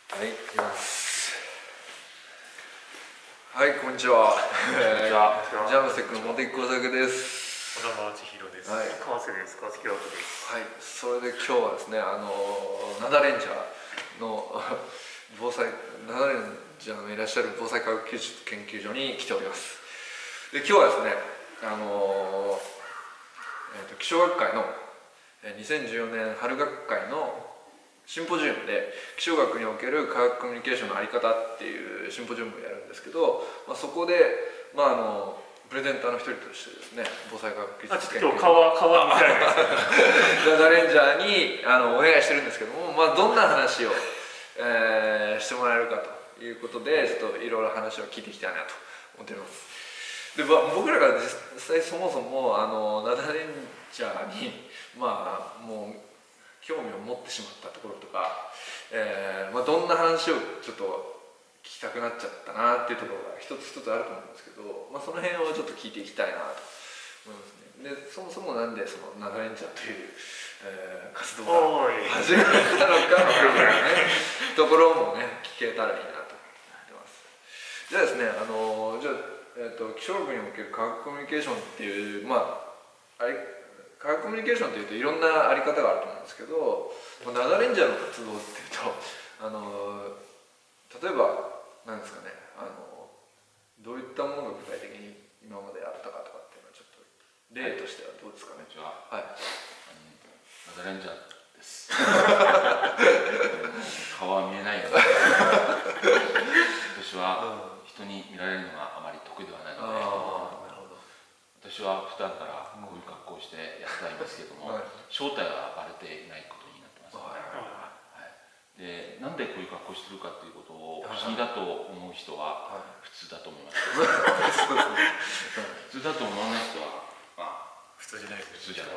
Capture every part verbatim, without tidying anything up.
はい、いきます。はい、こんにちは。 こんにちは。 ジャムセックの茂木耕作です。 小田千尋です。 はい、 川瀬です。川崎明です。 はい、それで今日はですね、あのナダレンジャーの防災ナダレンジャーのいらっしゃる防災科学技術研究所に来ております。で、今日はですね、あのえーと気象学会のにせんじゅうよねん春学会のシンポジウムで気象学における科学コミュニケーションの在り方っていうシンポジウムをやるんですけど、まあ、そこで、まあ、あのプレゼンターの一人としてですね、防災科学技術研究所、 今日顔は顔は見せられないですナダレンジャーにあのお願いしてるんですけども、まあ、どんな話を、えー、してもらえるかということで、ちょっといろいろ話を聞いていきたいなと思っております。で、まあ、僕らが実際そもそもあのナダレンジャーにまあもう興味を持ってしまったところとか、えーまあ、どんな話をちょっと聞きたくなっちゃったなっていうところが一つ一つあると思うんですけど、まあ、その辺をちょっと聞いていきたいなと思いますね。で、そもそもなんでそのナダレンジャーという、えー、活動が始まったのかみたいなねところもね聞けたらいいなと思ってます。じゃあですね、あのじゃあ、えー、と気象学における科学コミュニケーションっていうまああれ科学コミュニケーションというといろんなあり方があると思うんですけど、ナダレンジャーの活動っていうと、あの例えば何ですかね、あのどういったものが具体的に今まであったかとかっていうのはちょっと例としてはどうですかね。 こんにちは。 はい。 ナダレンジャーです。顔は見えないので、私は人に見られるのがあまり得意ではないので。私は普段からこういう格好をしてやってはいますけども、はい、正体はバレていないことになってます、ね。はい、で、なんでこういう格好してるかということを不思議だと思う人は普通だと思います。普通だと思わない人は、まあ、 普通じゃないです。 普通じゃない。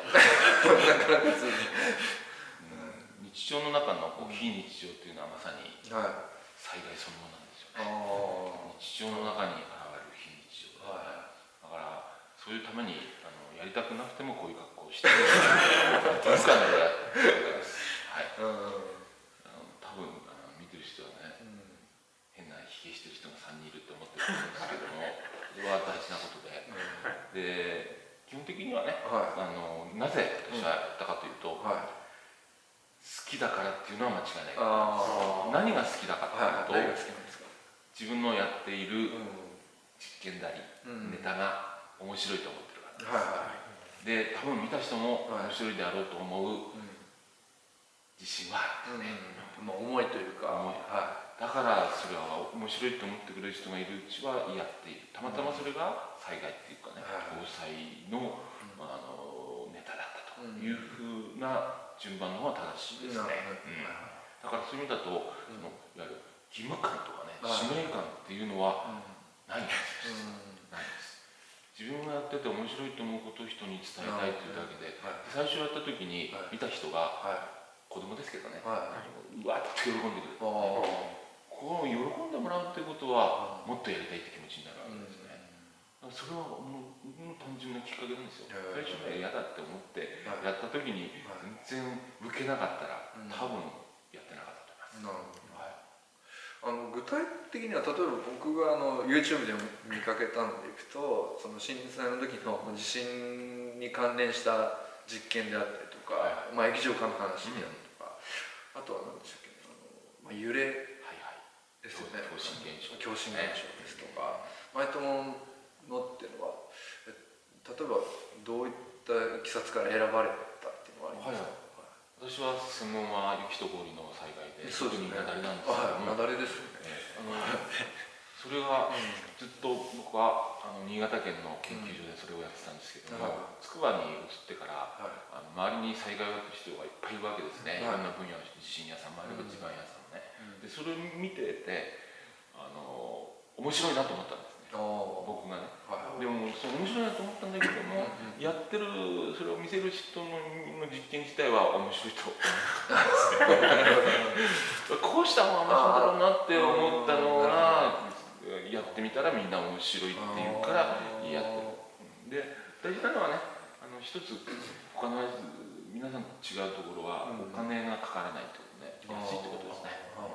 日常の中のこう非日常というのはまさに災害そのものなんですよね。日常の中に現れる非日常。だからそういうためにあのやりたくなくてもこういう格好をしてる文化の裏です。はい。多分あの見てる人はね、うん、変なひげしてる人がさんにんいると思ってると思うんですけども、それは大事なことで、うん、で基本的にはね、はい、あのなぜ私はやったかというと、うん、はい、好きだからっていうのは間違いない。何が好きだかというと、はい、自分のやっている実験なり、うん、ネタが面白いと思ってるからです。はいはい、で、多分見た人も面白いであろうと思う自信はあるんですね。 うん、まあ思いというか、 思い、はい、だからそれは面白いと思ってくれる人がいるうちはやっている。たまたまそれが災害っていうかね、防災の、あのネタだったというふうな順番の方が正しいですね。だからそういう意味だと、そのいわゆる義務感とかね、使命感っていうのはないんです。ないです。自分がやってて面白いと思うことを人に伝えたいというだけで、はい、最初やった時に見た人が、はい、子供ですけどね、はい、うわっと喜んでくる。こう喜んでもらうってことはもっとやりたいって気持ちになるわけですね。それはもう単純なきっかけなんですよ。最初は嫌だって思ってやった時に全然受けなかったら多分やってなかったと思います。 あの具体的には例えば僕があの YouTube で見かけたのでいくと、その震災の時の地震に関連した実験であったりとか、はい、まあ液状化の話であるとか、うん、あとは何でしたっけ、あの、まあ、揺れですよね、 共振現象共振現象ですとか、ああいったものっていうのは例えばどういったいきさつから選ばれたっていうのはありますか？はい、 私は専門は雪と氷の災害で、特に雪崩なんですけども、 雪崩ですよね。 それはずっと僕はあの新潟県の研究所でそれをやってたんですけども、筑波に移ってからあの周りに災害をやってる人がいっぱいいるわけですね。いろんな分野の地震屋さんもあれば地盤屋さんもね。でそれを見ててあの面白いなと思ったんですね、僕がね。でもそう面白いなと思ったんだけども、やってるそれを見せる人の実験自体は面白いと思ったんですね。こうした方が面白いだろうなって思ったのがやってみたらみんな面白いっていうからやってる。で大事なのはね、あの一つ他の皆さんと違うところはお金がかからないってことね、安いってことですね。高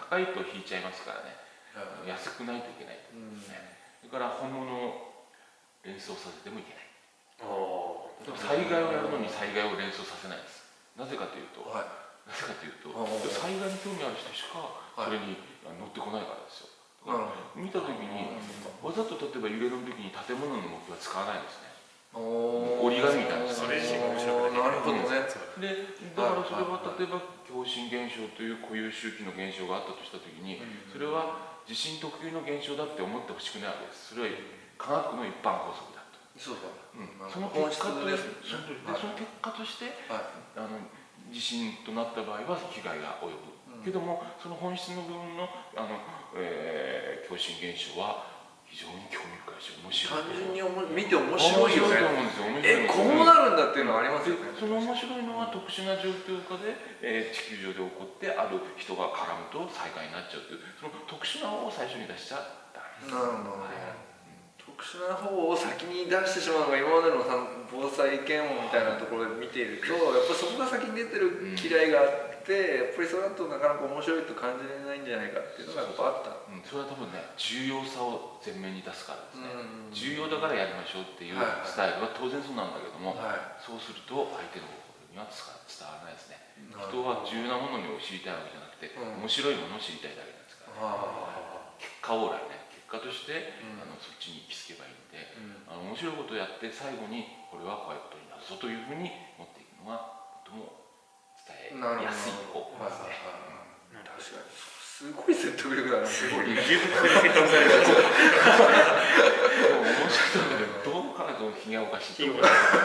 高いと引いちゃいますからね、安くないといけないと思うんですね。だから本物を連想させてもいけない。災害をやるのに災害を連想させないです。なぜかというと、なぜかというと、災害に興味ある人しかそれに乗ってこないからですよ。見た時にわざと例えば揺れの時に建物の動きは使わないですね。折り紙みたいな。 それ自身が面白くない。 なるほどね。 で、だからそれは例えば共振現象という固有周期の現象があったとした時に、それは地震特有の現象だって思ってほしくないわけです。それは科学の一般法則だと。 そうだ。 その結果として、その結果としてあの地震となった場合は被害が及ぶ。けどもその本質の部分のあの、えー、共振現象は非常に興味深いし面白い。 単純に見て面白いよね。 面白いと思うんですよ。面白い。 え、こうなるんだっていうのはありますよね。 その面白いのは特殊な状況下で、えー、地球上で起こってある人が絡むと災害になっちゃうというその特殊な方を最初に出しちゃダメです。 なるほど、はい、特殊な方を先に出してしまうのが今までの防災検温みたいなところで見ているとやっぱそこが先に出てる嫌いがあって、やっぱりそれだとなかなか面白いと感じれないんじゃないかっていうのがやっぱあった。 うん、それは多分ね重要さを前面に出すからですね。重要だからやりましょうっていうスタイルは当然そうなんだけども、はい、そうすると相手の心には伝わらないですね。人は重要なものを知りたいわけじゃなくて、うん、面白いものを知りたいだけなんですから、ね、結果往来ね結果として、うん、あのそっちに行き着けばいいんで、うん、あの面白いことをやって最後にこれはこういうことになるぞというふうに持っていくのがとても伝えやすい方法ですね。 確かにすごい説得力だな。すごい。 十分に説得される。 でも面白いのでどう考えてもひげおかしい。 でだ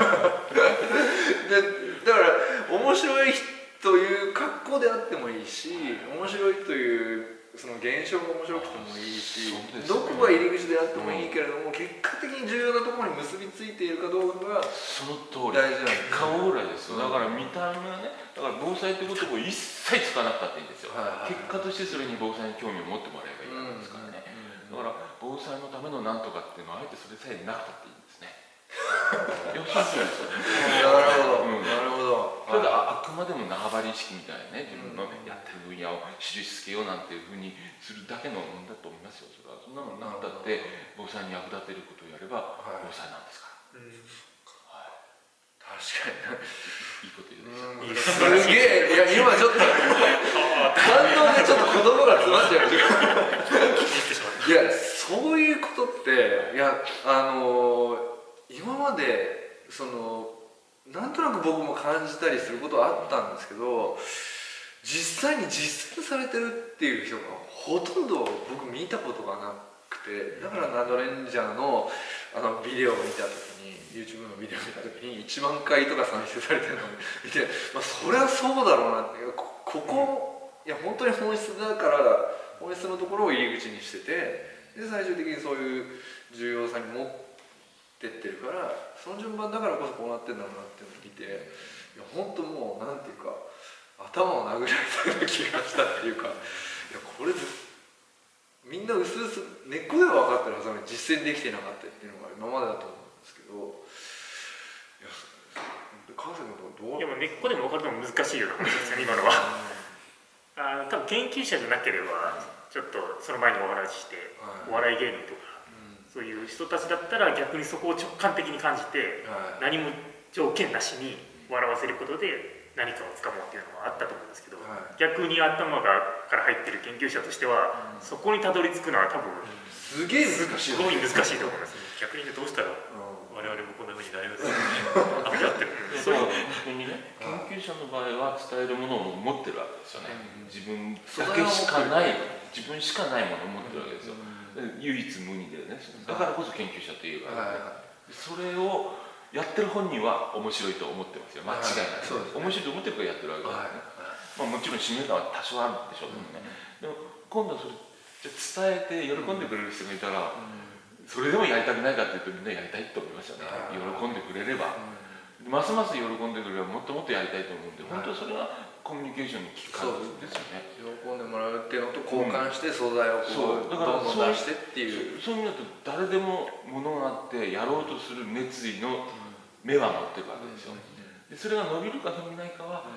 から面白いという格好であってもいいし、面白いというその現象が面白くてもいいし、どこが入り口であってもいいけれども、結果的に重要なところに結びついているかどうかがその通り大事なんです。結果オーラですよ。だから見た目がね、だから防災ってことを一切使わなくたっていいんですよ。結果としてそれに防災に興味を持ってもらえばいいわけですからね。だから防災のためのなんとかっていうのはあえてそれさえなくたっていいんですね。いや、そうですよ。 なるほど、なるほど。 それであくまでも縄張り意識みたいなね、自分のやってる分野を印つけようなんていうふうにするだけのものだと思いますよ。それはそんなのなくたって防災に役立てることをやれば防災なんですから。はい、確かにいいこと言うでしょ。すげえ、いや今ちょっと感動でちょっと言葉が詰まっちゃう。いやそういうことっていやあの今までそのなんとなく僕も感じたりすることはあったんですけど、実際に実践されてるっていう人がほとんど僕見たことがなくて、だからナドレンジャーのあのビデオを見た時に YouTube のビデオを見た時にいちまんかいとか再生されてるのを見て、まあ、そりゃそうだろうなって、ここいや本当に本質だから本質のところを入り口にしてて、で最終的にそういう重要さに持ってってるから、その順番だからこそこうなってんだろうなっていうのを見て、いや本当もうなんていうか頭を殴られたような気がしたっていうか、いやこれみんなうすうす根っこでは分かってるはずなのに実践できてなかったっていうのが今までだと思うんですけど、いや川瀬君どう？ いやもう根っこでも分かるのも難しいような話ですよね今のは。あ多分研究者じゃなければちょっとその前にお話しして、はい、お笑い芸人とか、うん、そういう人たちだったら逆にそこを直感的に感じて、はい、何も条件なしに笑わせることで何かをつかもうっていうのはあったと思うんですけど、はい、逆に頭がから入ってる研究者としては、うん、そこにたどり着くのは多分、うん、 すげえ難しい、 すごい難しいと思います。逆にどうしたら我々もこんなふうになりますかね。やってる。 そういう逆にね、研究者の場合は伝えるものを持ってるわけですよね。自分だけしかない、自分しかないものを持ってるわけですよ。唯一無二でね。だからこそ研究者というわけで、それをやってる本人は面白いと思ってますよ。間違いない。面白いと思ってるからやってるわけですね。まあもちろん使命感は多少あるでしょうけどね。でも今度それ伝えて喜んでくれる人がいたら、それでもやりたくないかっていうとみんなやりたいと思いますよね。喜んでくれれば、ますます喜んでくれればもっともっとやりたいと思うんで、本当それがコミュニケーションのきっかけですよね。 喜んでもらうっていうのと交換して素材をこうどんどん出してっていう。 そういう意味だと誰でもものがあってやろうとする熱意の目は持ってるわけですよ。でそれが伸びるか伸びないかは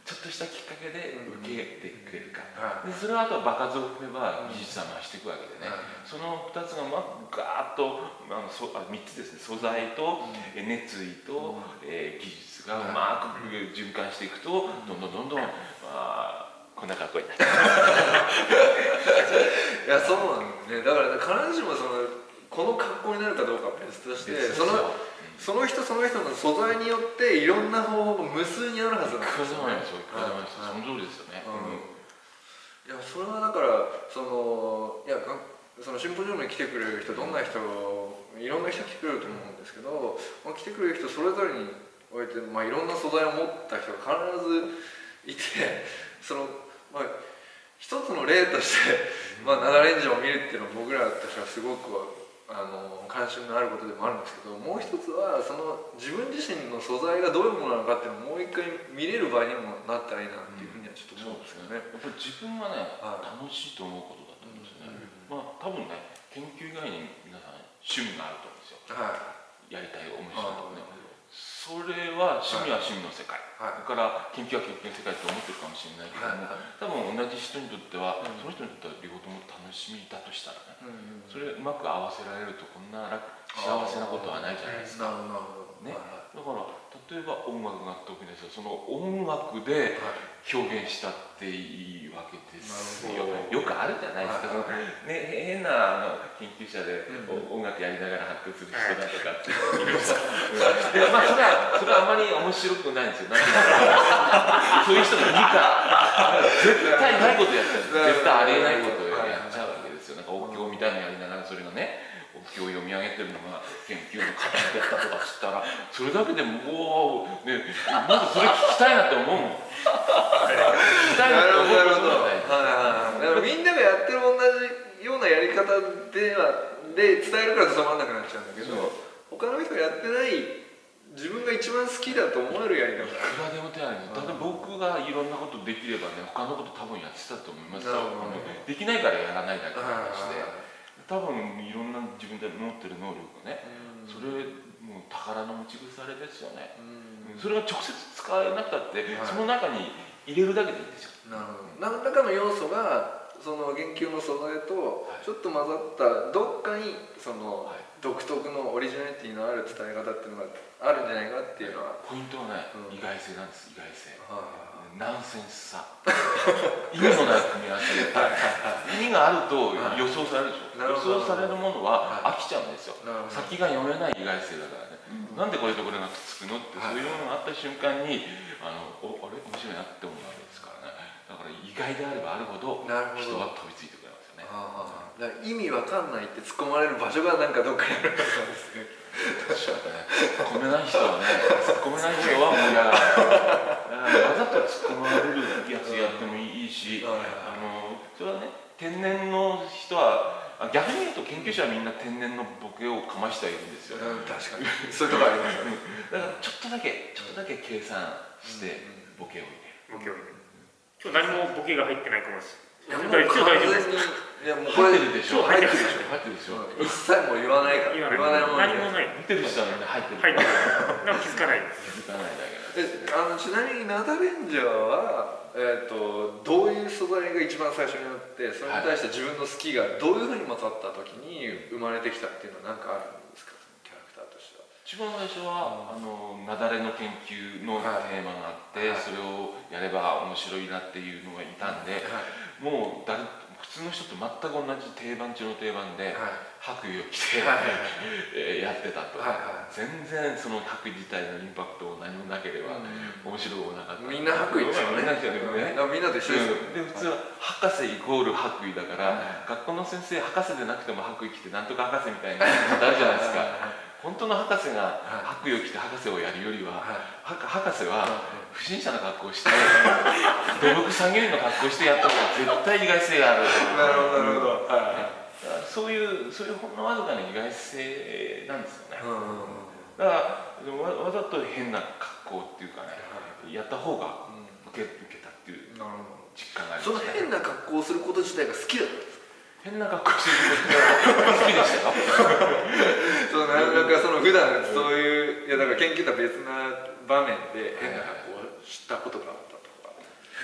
ちょっとしたきっかけで受けてくれるか、でそれはあとは場数を踏めば技術は増していくわけでね、そのふたつがまガーッとあのそあみっつですね、素材と熱意と、えー、技術がうまく循環していくと、どんどんどんどん、まあ、こんなかっこいいな。いやそうなんですね。だから必ずしもそのこの格好になるかどうかは別として、そのその人その人の素材によっていろんな方法が無数にあるはずなんですよね。 その通りですよね。 いやそれはだからそのいやそのシンポジウムに来てくれる人どんな人いろんな人来てくれると思うんですけど、まあ、来てくれる人それぞれにおいて、まあ、いろんな素材を持った人が必ずいて、その、まあ、一つの例として、まあ、ナダレンジャーを見るっていうのは僕らとしてはすごくあの関心のあることでもあるんですけど、もう一つはその自分自身の素材がどういうものなのかっていうのをもう一回見れる場合にもなったらいいなっていうふうにはちょっと思うんですよね。 やっぱり自分がね、楽しいと思うことだと思うんですよね。まあ多分ね、研究以外に皆さん趣味があると思うんですよ。はい、やりたい面白いとかね。それは趣味は趣味の世界、はい、それから研究は研究の世界と思ってるかもしれないけども、はい、多分同じ人にとっては、うん、その人にとっては両方とも楽しみだとしたらね、うんうん、それうまく合わせられるとこんな幸せなことはないじゃないですか。ね、だから例えば音楽が得意ですよ、その音楽で表現したっていいわけですよ。よくあるじゃないですか、その、ね、変なあの研究者で音楽やりながら発表する人だとかっているんですか。まあそれはそれはあんまり面白くないんですよ。そういう人がいるから絶対ないことやっちゃう、絶対ありえないことをやっちゃうわけですよ。なんかお経みたいなのやりながらそれがね、お経を読み上げてるのが研究の価値だったとか知ったら、それだけでもうね、まずそれ聞きたいなって思うもん。聞きたいなって思うことがない。 だからみんながやってる同じようなやり方ではで伝えるから伝わらなくなっちゃうんだけど、他の人がやってない自分が一番好きだと思えるやり方。いくらでも手あるんです。ただ僕がいろんなことできればね、他のこと多分やってたと思いますよ。できないからやらないだけの話で。多分いろんな自分で持ってる能力がね、それもう宝の持ち腐れですよね。それが直接使えなくたって、その中に入れるだけでいいんですよ。 なるほど。何らかの要素がその研究の素材とちょっと混ざったどっかにその独特のオリジナリティのある伝え方っていうのがあるんじゃないかっていうのは。 ポイントはね、意外性なんです。意外性。ナンセンスさ、意味のない組み合わせで意味があると予想されるでしょ。予想されるものは飽きちゃうんですよ。先が読めない意外性だからね、なんでこれとこれがくっつくのって、そういうものがあった瞬間にあのおあれ面白いなって思うわけですからね。だから意外であればあるほど人は飛びついてくれますよね。 だから意味わかんないって突っ込まれる場所がなんかどっかにあるからですね。 突っ込めない人はね、突っ込めない人はもう嫌だからわざと突っ込まれるやつやってもいいし、あのそれはね、天然の人は逆に言うと研究者はみんな天然のボケをかましてはいるんですよ。 うん、確かにそういうとこありますよね。 だからちょっとだけちょっとだけ計算してボケを入れる。 ボケを入れる。今日何もボケが入ってないかもしれない。 いやもう完全に、いやもうこれ入ってるでしょ。 入ってるでしょ。 入ってるでしょ。 一切も言わないから。言わないもの。 何もない。 見てる人はみんな入ってる。 入ってる。なんか気づかない。 気づかないだけ。 え、あのちなみにナダレンジャーはえっとどういう素材が一番最初にあって、それに対して自分の好きがどういうふうに混ざった時に生まれてきたっていうのは何かあるんですか、キャラクターとしては。 一番最初は、あのナダレの研究のテーマがあって、それをやれば面白いなっていうのがいたんで、もう誰普通の人と全く同じ定番中の定番で、白衣を着てやってたと。全然その白衣自体のインパクトを何もなければ面白くなかった。 みんな白衣ですよね。みんなと一緒ですよ。 で普通は博士イコール白衣だから、学校の先生博士でなくても白衣着てなんとか博士みたいなことあるじゃないですか。本当の博士が白衣を着て博士をやるよりは、博士は不審者の格好をして土木作業員の格好をしてやった方が絶対意外性がある。 なるほどなるほど。 そういうそういうほんのわずかな意外性なんですよね。だからわ, わざと変な格好っていうかね、やった方が受け受けたっていう実感がありますね。 その変な格好をすること自体が好きだったんですか。 変な格好してることが好きでしたよ。 そうなんかその普段そういういやだから研究とは別な場面で変な格好をしたことがあったとか。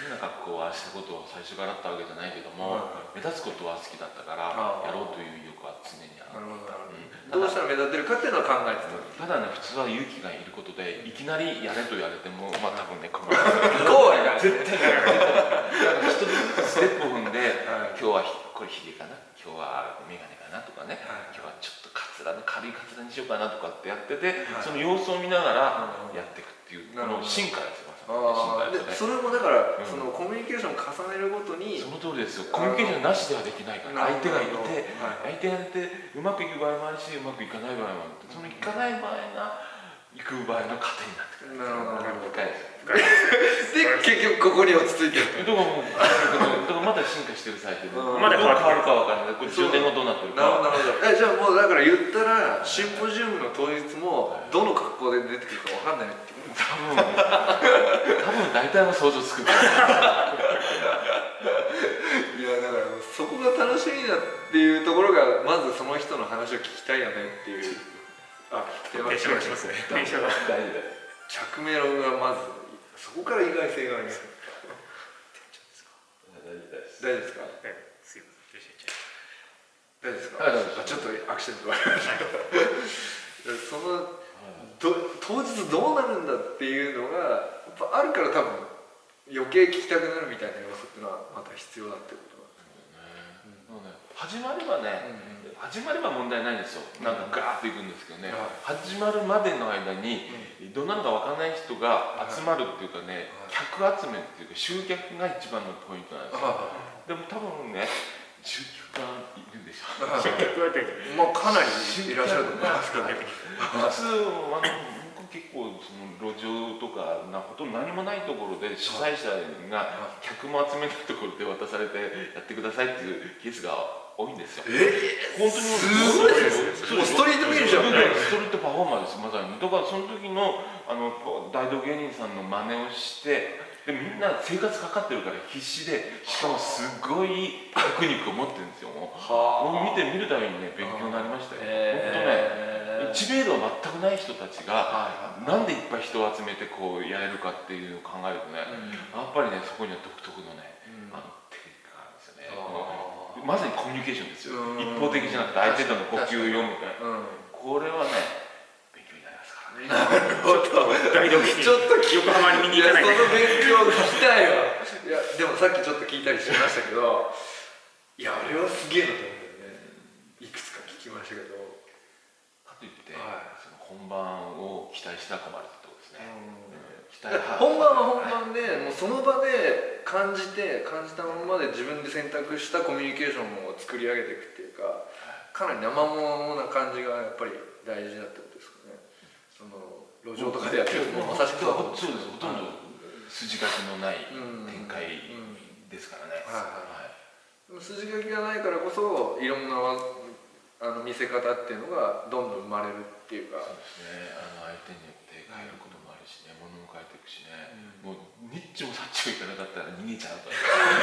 変な格好はしたことを最初からあったわけじゃないけども、目立つことは好きだったからやろうという意欲は常にある。 どうしたら目立てるかっていうのは考えてた。ただね、普通は勇気がいることでいきなりやれと言われても、まあ多分ね、こうは絶対やらない。だから一つずつステップを踏んで、今日はこれひげかな、今日は眼鏡かなとかね、今日はちょっとカツラの軽いカツラにしようかなとかってやってて、その様子を見ながらやっていくっていう、この進化ですよ。 でそれもだから、そのコミュニケーションを重ねるごとに、 その通りですよ。コミュニケーションなしではできないから、相手がいて、相手がいてうまくいく場合もあるし、うまくいかない場合もある。そのいかない場合が行く場合の糧になってくる。なるほど。深いですよ。 で結局ここに落ち着いてる。 だからもうだからまだ進化してる最中で、まだ変わるかわからない。これじゅうねんごどうなってるか。 なるほど。えじゃあもうだから言ったらシンポジウムの当日もどの格好で出てくるかわかんないってこと。 多分多分大体の想像つく。いやだからそこが楽しみだっていうところがまずその人の話を聞きたいよねっていう。あ、 電話しますね。電車が大丈夫。着メロがまずそこから意外性があります。大丈夫ですか？ すいません。 大丈夫ですか？あ、ちょっとアクシデントがありました。そのど当日どうなるんだっていうのがやっぱあるから多分余計聞きたくなるみたいな要素っていうのはまた必要だってことなんですね。 始まればね、始まれば問題ないんですよ。なんかガーッといくんですけどね、始まるまでの間にどうなるか分からない人が集まるっていうかね、客集めっていうか集客が一番のポイントなんですよ。でも多分ね、集客がいるんでしょ。 集客は大丈夫。 まあかなりいらっしゃると思いますけど、 普通は僕結構その路上とかなほとんど何もないところで主催者が客も集めないところで渡されてやってくださいっていうケースが多いんですよ。 え本当にすごいですね。ストリートミュージアム。 ストリートパフォーマーですまさに。だからその時のあの大道芸人さんの真似をして。でみんな生活かかってるから必死で、しかもすごいテクニックを持ってるんですよ。もう見て見るたびにね勉強になりましたよ。本当ね、知名度は全くない人たちがなんでいっぱい人を集めてこうやれるかっていうのを考えるとね、やっぱりねそこには独特のねあのテクニックがあるんですよね。まさにコミュニケーションですよ。一方的じゃなくて相手との呼吸を読むみたいな。これはねちょっと大読しにちょっと横浜に見に行かないと。 その勉強聞きたいわ。いやでもさっきちょっと聞いたりしましたけど、いやあれはすげえなと思うんだよね。いくつか聞きましたけど、 かといって、はい、その本番を期待したら困るってことですね。 期待本番は本番でもうその場で感じて感じたままで自分で選択したコミュニケーションを作り上げていくっていうか、かなり生ものな感じがやっぱり大事だってことですかね。その路上とかでやってるともうまさしくそうです。ほとんど筋書きのない展開ですからね。 筋書きがないからこそいろんなあの見せ方っていうのがどんどん生まれるっていうか。 そうですね。あの相手によって変えることもあるしね、ものも変えていくしね。もうニッチもサッチもいかなかったら逃げちゃうから。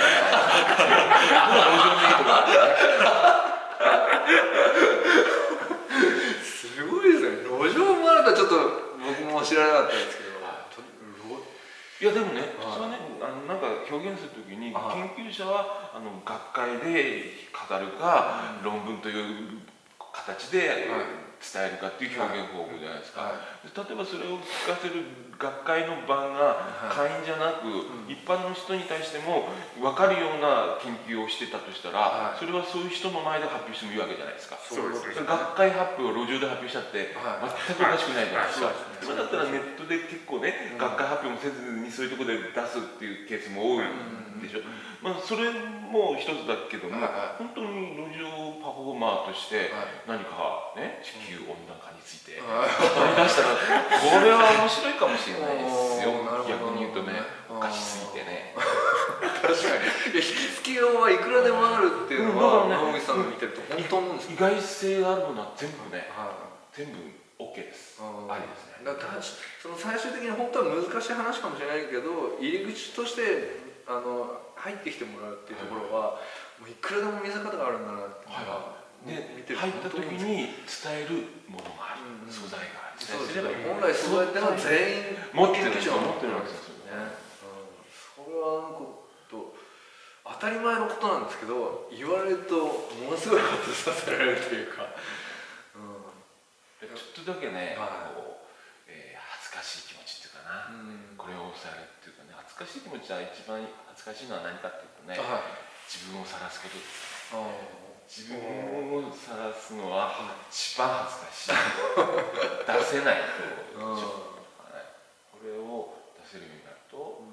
すごいですね。路上もあるとちょっと僕も知らなかったですけど。 いやでもね、普通はね、あのなんか表現するときに研究者はあの学会で語るか、論文という形で伝えるかっていう表現方法じゃないですか。例えばそれを聞かせる学会の場が会員じゃなく、一般の人に対しても分かるような研究をしてたとしたら、それはそういう人の前で発表してもいいわけじゃないですか。 そうですね。 学会発表を路上で発表しちゃって全くおかしくないじゃないですか。それだったらネットで結構ね、学会発表もせずにそういうところで出すっていうケースも多いでしょ。まあそれも一つだけども、本当に路上パフォーマーとして何かね、地球温暖化について語り出したらこれは面白いかもしれないですよ。逆に言うとね、おかしすぎてね。 確かに。引き付けようはいくらでもあるっていうのは野口さんの見てると本当思うんですよ。 意外性があるものは全部ね、全部 OK です。ありですね。 だからその最終的に本当は難しい話かもしれないけど、入り口としてあの入ってきてもらうっていうところはもういくらでも見せ方があるんだなっていうのは。 で入った時に伝えるものがある、素材がある。 そうですね。本来素材ってのは全員持ってるんですよ。持ってるわけですよね。 それはこと当たり前のことなんですけど、言われるとものすごいことさせられるというか、うん、 ちょっとだけね、 はい、 こう、えー、恥ずかしい気持ちっていうかな、うん、これを抑えるっていうかね、恥ずかしい気持ちは一番恥ずかしいのは何かっていうとね、はい、自分を晒すことですよね。自分を晒すのは一番恥ずかしい出せないと、うん、これを出せるようになると、うん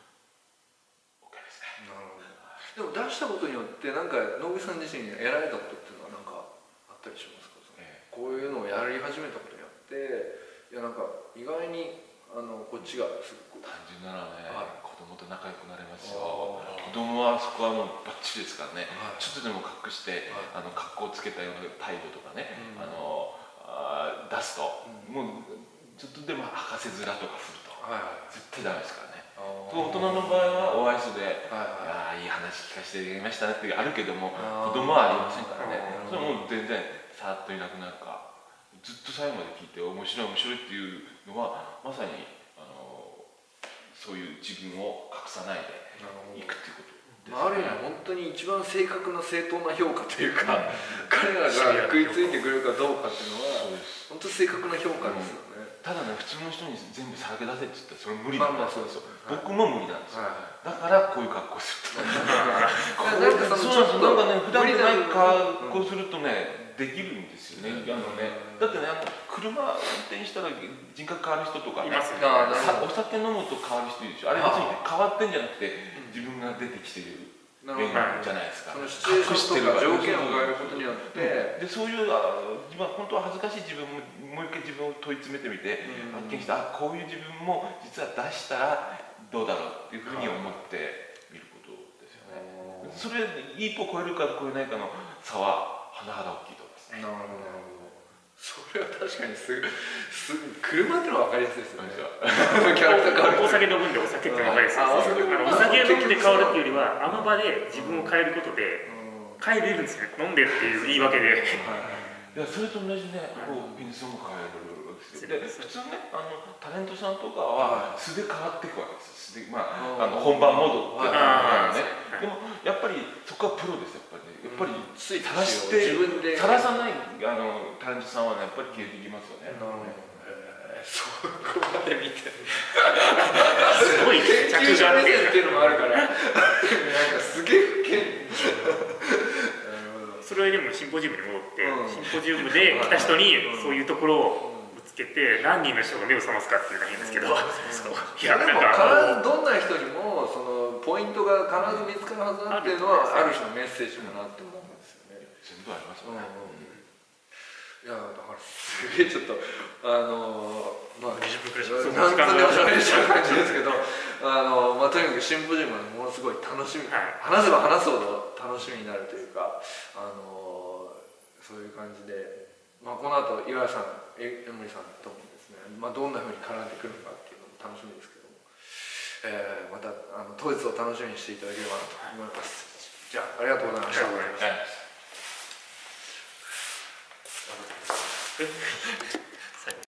、OK ですね。なるほど。 でも出したことによってなんか野口さん自身に得られたことっていうのは何かあったりしますか？ええ、こういうのをやり始めたことによっていやなんか意外にあのこっちがすごく単純ならね、はい、子供と仲良くなれますよ。子供はそこはもうバッチリですからね、はい、ちょっとでも隠して、はい、あの格好をつけたような態度とかね、うん、あのあ出すと、うん、もうちょっとでも博士面とか振ると、はいはい、絶対ダメですからね。大人の場合はお愛想で、はいはい、いやいい話聞かせていただきましたねってあるけども、子供はありませんからね。それはもう全然さーっといなくなるか、ずっと最後まで聞いて面白い面白いっていうのはまさにあのそういう自分を隠さないでいくっていうことですね。 ある意味本当に一番正確な正当な評価というか、彼らが食いついてくれるかどうかっていうのは本当正確な評価ですよね。 ただね、普通の人に全部さらけ出せって言ったらそれ無理なんですよ。僕も無理なんですよ。だからこういう格好すると。なんかね、普段でない格好するとね、できるんですよね。あのね、だってね、あの車運転したら人格変わる人とか、ね、お酒飲むと変わる人いるでしょ。あれ別に変わってんじゃなくて自分が出てきてるじゃないですか。 そのシチュエーションとか条件を変えることによってで、そういう今本当は恥ずかしい自分ももう一回自分を問い詰めてみて発見して、あ、こういう自分も実は出したらどうだろうっていうふうに思ってみることですよね。それ一歩超えるか超えないかの差は甚だ大きいと思いますね。 なるほどなるほど。それは確かにすぐす車ってのは分かりやすいですよね。キャラクター変わる。 お酒飲むんでお酒って分かりやすいです。お酒飲んで変わるっていうよりはあの場で自分を変えることで変えれるんですよ。飲んでっていう言い訳で。 いや、それと同じね、こうペニスも変えるわけですよ。で、普通ね、あのタレントさんとかは素で変わっていくわけです。素で、まあ、あの本番モードってね。でもやっぱりそこはプロですよ。やっぱりね、やっぱりさらしてさらさないあのタレントさんはね、やっぱり消えていきますよね。 そこまで見て。すごい研究者目線っていうのもあるから、なんかすげえ不それでもシンポジウムに戻って、うん、シンポジウムで来た人にそういうところをぶつけて何人の人が目を覚ますかっていうのがいいんですけど、いやでも必ずどんな人にもそのポイントが必ず見つかるはずだっていうのはある種のメッセージかなって思うんですよね。 全部ありますよね。 いやだからすげえちょっとあのまあにじゅっぷんくらいしか何分でもしゃべれちゃう感じですけど、あのまあとにかくシンポジウムはものすごい楽しみ、はい、話せば話すほど楽しみになるというか、あのそういう感じで、まあ、この後岩井さん、江森さんともですね、まあ、どんなふうに絡んでくるのかっていうのも楽しみですけども、えー、またあの当日を楽しみにしていただければなと思います。じゃあありがとうございました。ありがとうございました。